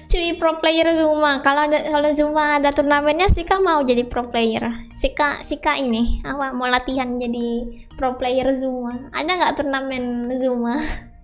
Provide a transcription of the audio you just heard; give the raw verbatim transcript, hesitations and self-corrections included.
Cuy pro player Zuma. Kalau ada kalau Zuma ada turnamennya, Sika mau jadi pro player. Sika Sika ini apa mau latihan jadi pro player Zuma. Ada nggak turnamen Zuma?